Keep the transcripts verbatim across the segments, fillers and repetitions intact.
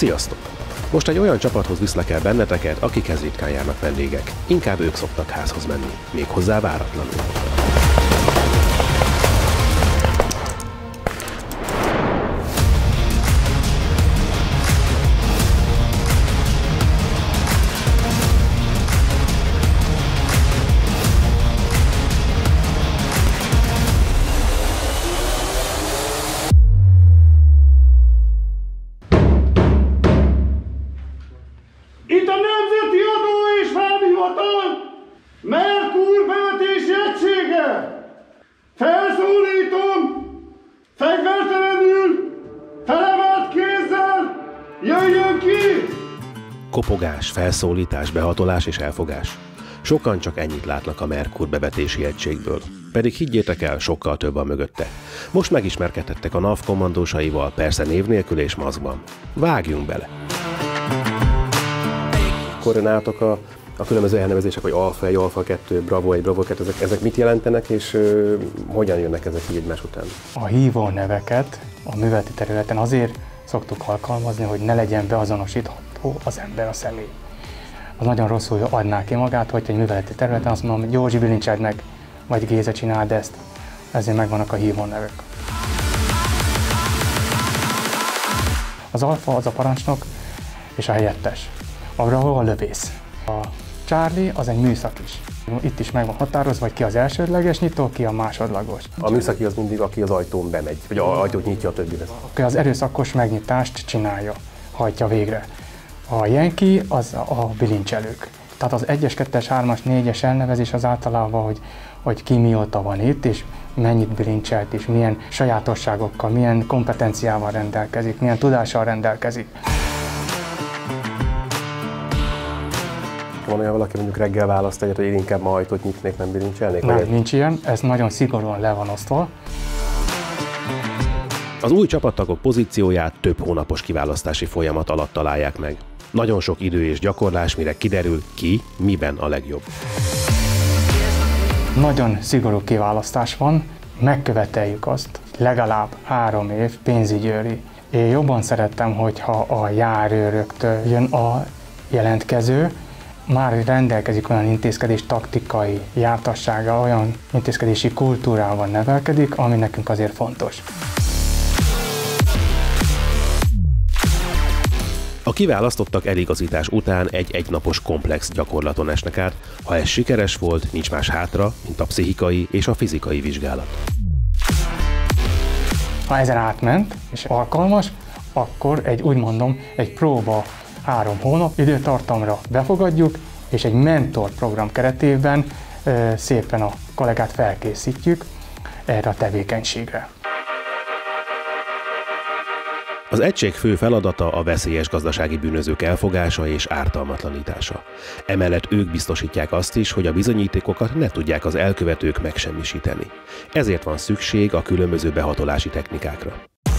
Sziasztok! Most egy olyan csapathoz viszlek el benneteket, akikhez ritkán járnak vendégek. Inkább ők szoktak házhoz menni, méghozzá váratlanul. Itt a Nemzeti Adó és Vámhivatal Merkur bevetési egysége! Felszólítom, fegyvertelenül, felemelt kézzel, jöjjön ki! Kopogás, felszólítás, behatolás és elfogás. Sokan csak ennyit látnak a Merkur bevetési egységből. Pedig higgyétek el, sokkal több a mögötte. Most megismerkedhettek a NAV kommandósaival, persze név nélkül és maszkban. Vágjunk bele! Koordináltok a, a különböző elnevezések, hogy Alfa egy, Alfa kettő, Bravo egy, Bravo kettő, ezek, ezek mit jelentenek, és ö, hogyan jönnek ezek így egymás után? A hívó neveket a műveleti területen azért szoktuk alkalmazni, hogy ne legyen beazonosítható az ember, a személy. Az nagyon rosszul adná ki magát, hogy egy műveleti területen azt mondom, hogy Józsi, bilincseld meg, vagy Géza, csináld ezt. Ezért megvannak a hívó nevek. Az Alfa az a parancsnok és a helyettes. A Bravo a lövész. A Charlie az egy műszak is. Itt is meg van határozva, hogy ki az elsődleges nyitó, ki a másodlagos. A műszaki az mindig, aki az ajtón bemegy, vagy az ajtót nyitja a többihez. Aki az erőszakos megnyitást csinálja, hajtja végre. A Yankee az a bilincselők. Tehát az egyes, kettes, hármas, négyes elnevezés az általában, hogy, hogy ki mióta van itt, és mennyit bilincselt, és milyen sajátosságokkal, milyen kompetenciával rendelkezik, milyen tudással rendelkezik. Van olyan valaki, mondjuk reggel választ egyet, hogy én inkább ma ajtót nyitnék, nem bilincselnék? Nem, nincs ilyen, ez nagyon szigorúan le van osztva. Az új csapattagok pozícióját több hónapos kiválasztási folyamat alatt találják meg. Nagyon sok idő és gyakorlás, mire kiderül, ki miben a legjobb. Nagyon szigorú kiválasztás van, megköveteljük azt, legalább három év pénzügyőri. Én jobban szerettem, hogyha a járőröktől jön a jelentkező, már rendelkezik olyan intézkedés taktikai jártassága, olyan intézkedési kultúrával nevelkedik, ami nekünk azért fontos. A kiválasztottak eligazítás után egy egynapos komplex gyakorlaton esnek át. Ha ez sikeres volt, nincs más hátra, mint a pszichikai és a fizikai vizsgálat. Ha ezen átment és alkalmas, akkor egy, úgy mondom, egy próba három hónap időtartamra befogadjuk, és egy mentorprogram keretében e, szépen a kollégát felkészítjük erre a tevékenységre. Az egység fő feladata a veszélyes gazdasági bűnözők elfogása és ártalmatlanítása. Emellett ők biztosítják azt is, hogy a bizonyítékokat ne tudják az elkövetők megsemmisíteni. Ezért van szükség a különböző behatolási technikákra.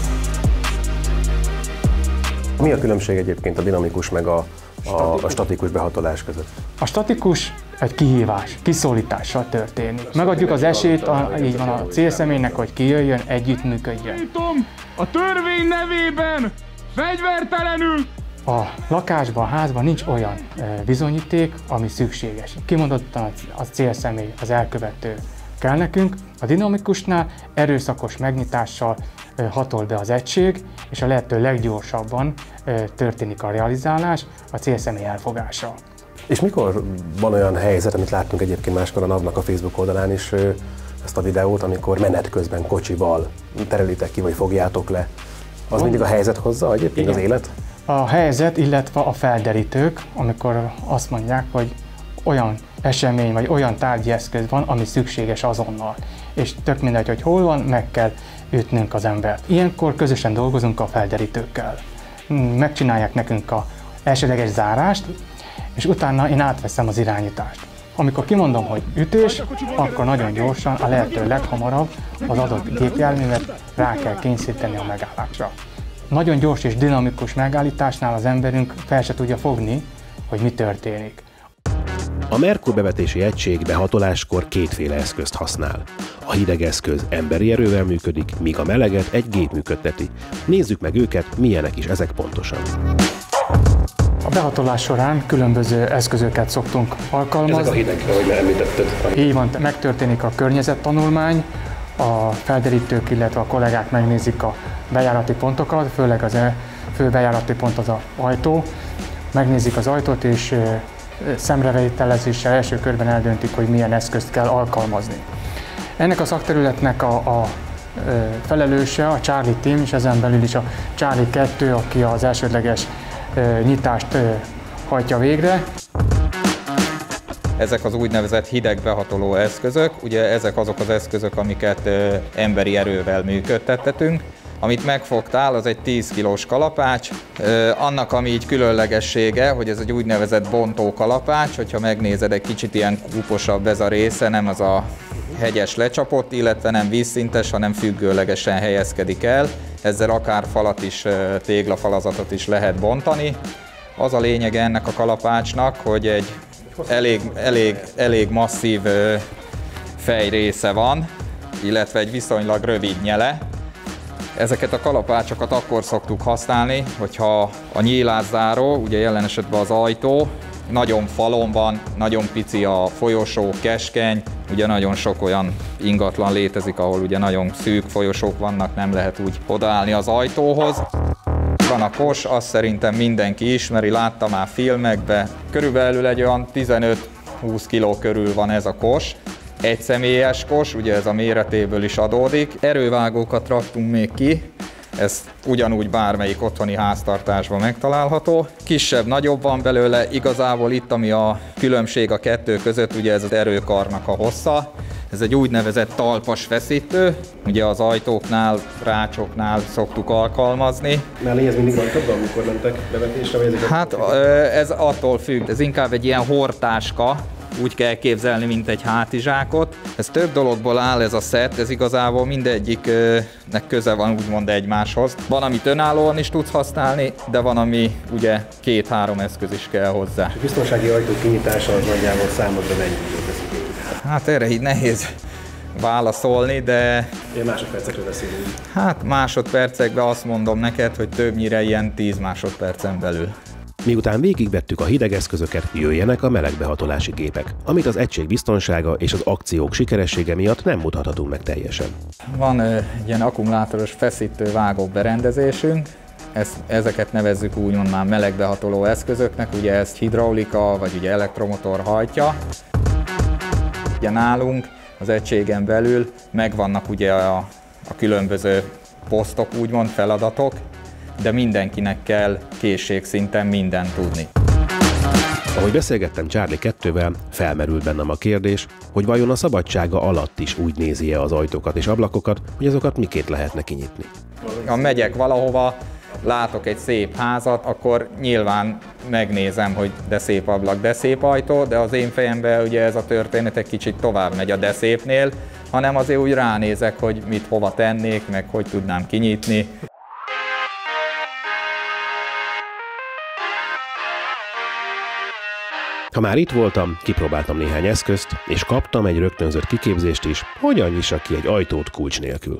Mi a különbség egyébként a dinamikus meg a, a, a statikus behatolás között? A statikus egy kihívás, kiszólítással történik. Megadjuk az esélyt, a, így van a célszemélynek, hogy kijöjjön, együttműködjön. A törvény nevében fegyvertelenül! A lakásban, a házban nincs olyan bizonyíték, ami szükséges. Kimondottan a célszemély, az elkövető kell nekünk. A dinamikusnál erőszakos megnyitással hatol be az egység, és a lehető leggyorsabban történik a realizálás, a célszemély elfogása. És mikor van olyan helyzet, amit láttunk egyébként máskor a NAV-nak a Facebook oldalán is, ezt a videót, amikor menet közben kocsival terelitek ki, vagy fogjátok le? Az mindig a helyzet hozza egyébként, igen, az élet? A helyzet, illetve a felderítők, amikor azt mondják, hogy olyan esemény, vagy olyan tárgyi eszköz van, ami szükséges azonnal. És tök mindegy, hogy hol van, meg kell ütnünk az embert. Ilyenkor közösen dolgozunk a felderítőkkel. Megcsinálják nekünk az elsődleges zárást, és utána én átveszem az irányítást. Amikor kimondom, hogy ütés, akkor nagyon gyorsan, a lehető leghamarabb az adott gépjárművet rá kell kényszeríteni a megállásra. Nagyon gyors és dinamikus megállításnál az emberünk fel se tudja fogni, hogy mi történik. A Merkur bevetési egység behatoláskor kétféle eszközt használ. A hideg eszköz emberi erővel működik, míg a meleget egy gép működteti. Nézzük meg őket, milyenek is ezek pontosan. A behatolás során különböző eszközöket szoktunk alkalmazni. Ezek a hideg, ahogy említetted. Így van, megtörténik a környezettanulmány, a felderítők, illetve a kollégák megnézik a bejárati pontokat, főleg az fő bejárati pont az az ajtó. Megnézik az ajtót, és szemrevételezéssel első körben eldöntik, hogy milyen eszközt kell alkalmazni. Ennek a szakterületnek a, a felelőse a Charlie Team, és ezen belül is a Charlie kettő, aki az elsődleges nyitást hajtja végre. Ezek az úgynevezett hidegbehatoló eszközök, ugye ezek azok az eszközök, amiket ö, emberi erővel működtettetünk. Amit megfogtál, az egy tíz kilós kalapács. Ö, annak, ami így különlegessége, hogy ez egy úgynevezett bontó kalapács, hogyha megnézed, egy kicsit ilyen kúposabb ez a része, nem az a hegyes lecsapott, illetve nem vízszintes, hanem függőlegesen helyezkedik el. Ezzel akár falat is, téglafalazatot is lehet bontani. Az a lényege ennek a kalapácsnak, hogy egy elég, elég, elég masszív fejrésze van, illetve egy viszonylag rövid nyele. Ezeket a kalapácsokat akkor szoktuk használni, hogyha a nyílászáró, ugye jelen esetben az ajtó, nagyon falon van, nagyon pici a folyosó, keskeny, ugye nagyon sok olyan ingatlan létezik, ahol ugye nagyon szűk folyosók vannak, nem lehet úgy odaállni az ajtóhoz. Van a kos, azt szerintem mindenki ismeri, látta már filmekben. Körülbelül egy olyan tizenöt-húsz kiló körül van ez a kos. Egy személyes kos, ugye ez a méretéből is adódik. Erővágókat raktunk még ki, ez ugyanúgy bármelyik otthoni háztartásban megtalálható. Kisebb, nagyobb van belőle, igazából itt, ami a különbség a kettő között, ugye ez az erőkarnak a hossza. Ez egy úgynevezett talpas feszítő, ugye az ajtóknál, rácsoknál szoktuk alkalmazni. Mellé ez mindig rajtad, amikor mentek bevetésre? Vagy ezeket? Hát ez attól függ, ez inkább egy ilyen hordtáska, úgy kell képzelni, mint egy hátizsákot. Ez több dologból áll ez a szett, ez igazából mindegyiknek köze van úgymond egymáshoz. Van, amit önállóan is tudsz használni, de van, ami ugye két-három eszköz is kell hozzá. És a biztonsági ajtó kinyitása az nagyjából számodra mennyi időt veszik? Hát erre így nehéz válaszolni, de... Ilyen másodpercekről beszélünk. Hát másodpercekben azt mondom neked, hogy többnyire ilyen tíz másodpercen belül. Miután végigvettük a hideg eszközöket, jöjjenek a melegbehatolási gépek, amit az egység biztonsága és az akciók sikeressége miatt nem mutathatunk meg teljesen. Van egy ilyen akkumulátoros feszítő vágó berendezésünk, ezt, ezeket nevezzük úgymond már melegbehatoló eszközöknek, ugye ezt hidraulika vagy ugye elektromotor hajtja. Ugye nálunk az egységen belül megvannak ugye a, a különböző posztok, úgymond feladatok, de mindenkinek kell készségszinten mindent tudni. Ahogy beszélgettem Charlie kettővel, felmerült bennem a kérdés, hogy vajon a szabadsága alatt is úgy nézi-e az ajtókat és ablakokat, hogy azokat miként lehetne kinyitni. Ha megyek valahova, látok egy szép házat, akkor nyilván megnézem, hogy de szép ablak, de szép ajtó, de az én fejemben ugye ez a történet egy kicsit tovább megy a de szépnél, hanem azért úgy ránézek, hogy mit hova tennék, meg hogy tudnám kinyitni. Ha már itt voltam, kipróbáltam néhány eszközt, és kaptam egy rögtönzött kiképzést is, hogyan nyissak ki egy ajtót kulcs nélkül.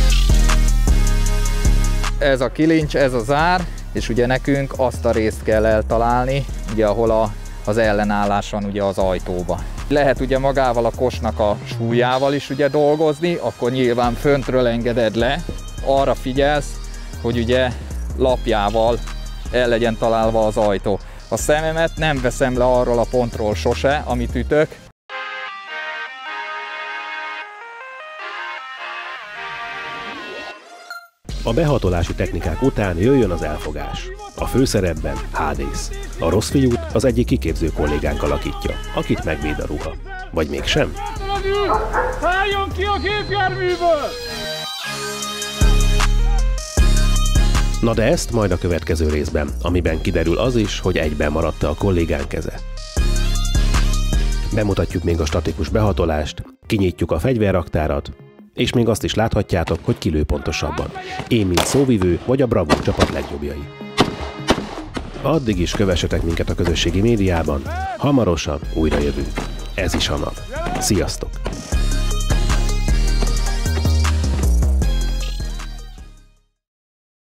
Ez a kilincs, ez a zár, és ugye nekünk azt a részt kell eltalálni, ugye ahol a, az ellenállás van ugye az ajtóba. Lehet ugye magával a kosnak a súlyával is ugye dolgozni, akkor nyilván föntről engeded le, arra figyelsz, hogy ugye lapjával el legyen találva az ajtó. A szememet nem veszem le arról a pontról sose, amit ütök. A behatolási technikák után jöjjön az elfogás. A főszerepben Hádész. A rossz fiút az egyik kiképző kollégánk alakítja, akit megvéd a ruha. Vagy mégsem? Szálljon ki a gépjárműből! Na de ezt majd a következő részben, amiben kiderül az is, hogy egyben maradt-e a kollégán keze. Bemutatjuk még a statikus behatolást, kinyitjuk a fegyverraktárat, és még azt is láthatjátok, hogy kilő pontosabban. Én, mint szóvivő, vagy a Bravo csapat legjobbjai. Addig is kövessetek minket a közösségi médiában, hamarosan újra jövünk. Ez is a nap. Sziasztok!